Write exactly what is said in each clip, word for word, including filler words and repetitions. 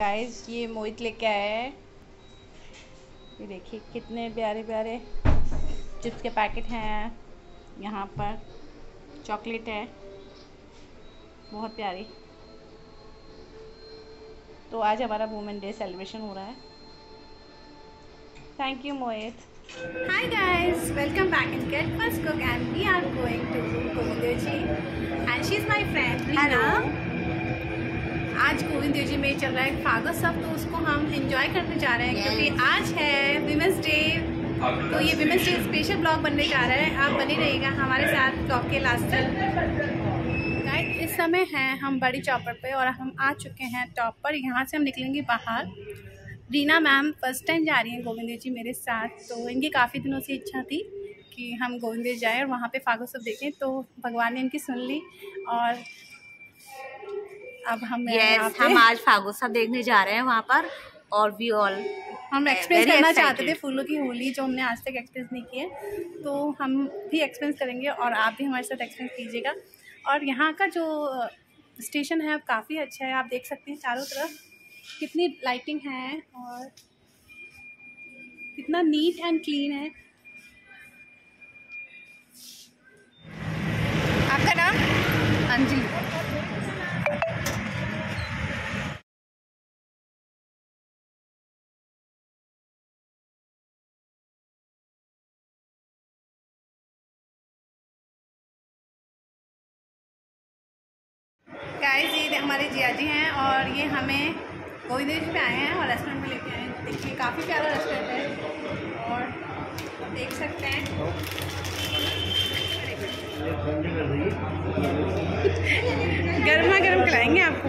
Guys ये मोहित लेके आया है। ये देखिए कितने प्यारे प्यारे चिप्स के पैकेट हैं। यहाँ पर चॉकलेट है, बहुत प्यारी। तो आज हमारा वुमेन डे सेलिब्रेशन हो रहा है। Thank you Mohit. Hi guys, welcome back in Get First Cook and we are going to Govindaji and she's my friend Reena. आज गोविंदजी में चल रहा है फादर सब, तो उसको हम एंजॉय करने जा रहे हैं yes. क्योंकि आज है विमेंस डे। तो ये विमेंस डे स्पेशल ब्लॉग बनने जा रहा है। आप बने रहिएगा हमारे साथ ब्लॉग के लास्ट तक। गाइस इस समय है हम बड़ी चौपर पे और हम आ चुके हैं टॉप पर। यहाँ से हम निकलेंगे बाहर। रीना मैम फर्स्ट टाइम जा रही हैं गोविंदजी मेरे साथ, तो इनकी काफ़ी दिनों से इच्छा थी कि हम गोविंदजी जाएँ और वहाँ पे फागोत्सव देखें, तो भगवान ने इनकी सुन ली। और अब हम yes, हम आज फागोत्सव देखने जा रहे हैं वहाँ पर। और भी ऑल हम एक्सपीरियंस करना चाहते थे फूलों की होली, जो हमने आज तक एक्सपीरियंस नहीं किया, तो हम भी एक्सपीरियंस करेंगे और आप भी हमारे साथ एक्सपीरियंस कीजिएगा। और यहाँ का जो स्टेशन है अब काफ़ी अच्छा है, आप देख सकते हैं चारों तरफ कितनी लाइटिंग है और कितना नीट एंड क्लीन है। आपका नाम? अंजलि। गाइस ये हमारे जिया जी हैं और ये हमें गोविंदजी पे आए हैं और रेस्टोरेंट में लेके आए हैं। देखिए काफ़ी प्यारा रेस्टोरेंट है और देख सकते हैं गर्मा गर्म खिलाएंगे आपको।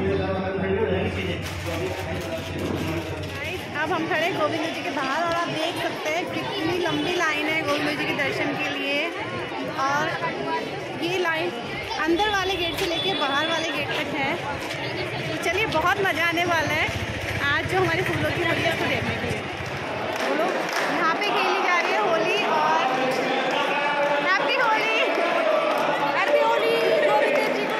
अब हम खड़े गोविंदजी के बाहर और आप देख सकते हैं कितनी लंबी लाइन है गोविंदजी के दर्शन के लिए। और ये लाइन अंदर वाले गेट से लेके बाहर वाले गेट तक है। तो चलिए बहुत मज़ा आने वाला है आज जो हमारी फूलों की होली है उसको देखने के लिए। बोलो यहाँ पे खेली जा रही है होली और हैप्पी होली, हैप्पी होली गोविंद जी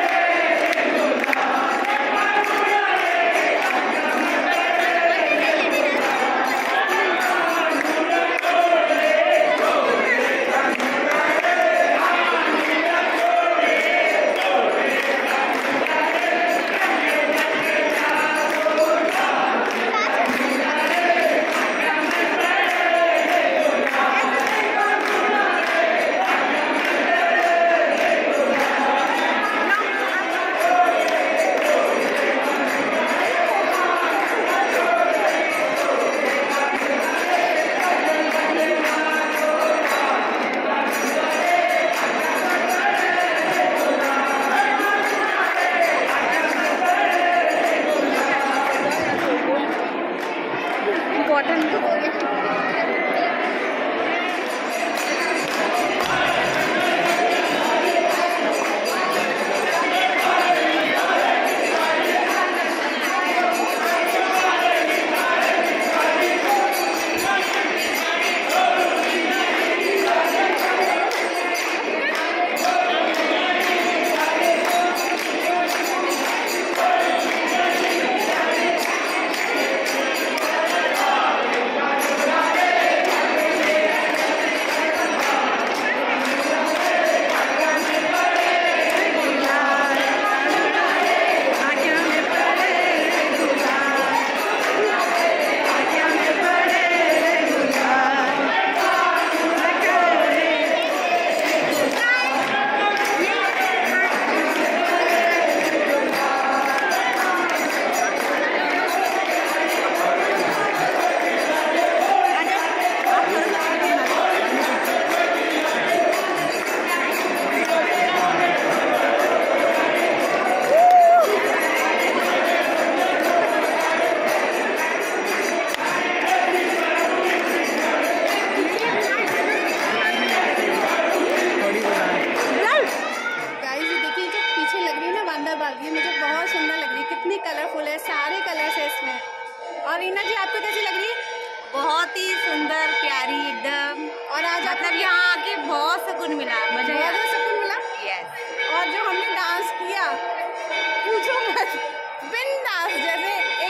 बहुत ही सुंदर प्यारी एकदम। और आज मतलब यहाँ आके बहुत सुकून मिला, मजा बहुत सुकून मिला। यस। और जो हमने डांस किया पूछो मत, बिंदास जैसे एक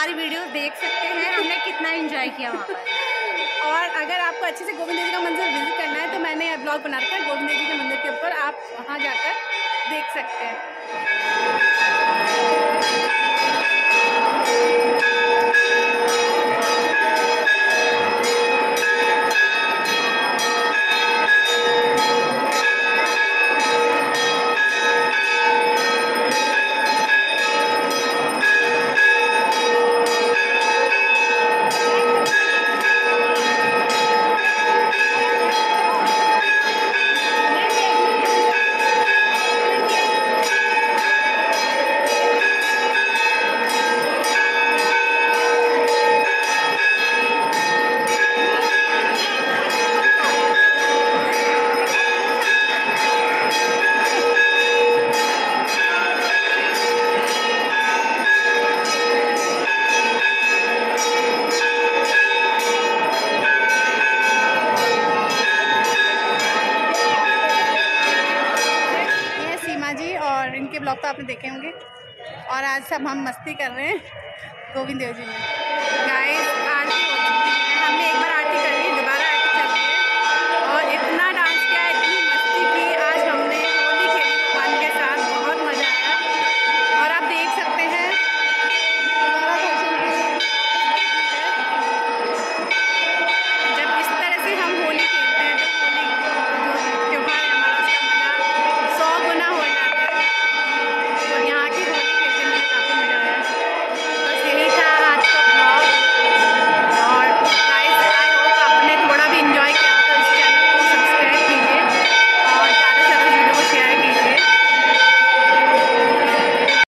हमारी वीडियो देख सकते हैं हमने कितना एंजॉय किया वहाँ पर। और अगर आपको अच्छे से गोविंद देव जी का मंदिर विजिट करना है तो मैंने यह ब्लॉग बना रखा है गोविंद देव जी के मंदिर के ऊपर, आप वहाँ जाकर देख सकते हैं। और इनके ब्लॉग तो आपने देखे होंगे। और आज सब हम मस्ती कर रहे हैं गोविंद देव जी में। गाइस आज हमने एक